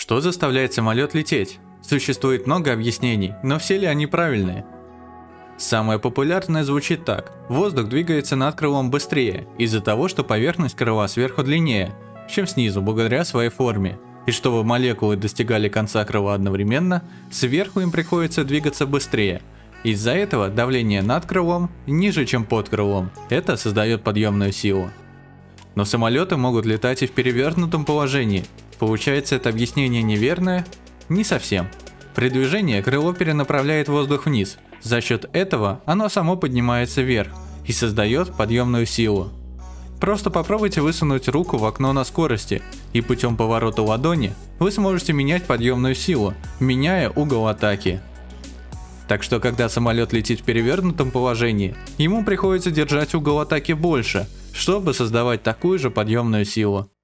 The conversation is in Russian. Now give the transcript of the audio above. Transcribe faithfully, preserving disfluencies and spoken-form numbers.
Что заставляет самолет лететь? Существует много объяснений, но все ли они правильные? Самое популярное звучит так: воздух двигается над крылом быстрее из-за того, что поверхность крыла сверху длиннее, чем снизу, благодаря своей форме. И чтобы молекулы достигали конца крыла одновременно, сверху им приходится двигаться быстрее. Из-за этого давление над крылом ниже, чем под крылом. Это создает подъемную силу. Но самолеты могут летать и в перевернутом положении. Получается, это объяснение неверное? Не совсем. При движении крыло перенаправляет воздух вниз. За счет этого оно само поднимается вверх и создает подъемную силу. Просто попробуйте высунуть руку в окно на скорости, и путем поворота ладони вы сможете менять подъемную силу, меняя угол атаки. Так что, когда самолет летит в перевернутом положении, ему приходится держать угол атаки больше, чтобы создавать такую же подъемную силу.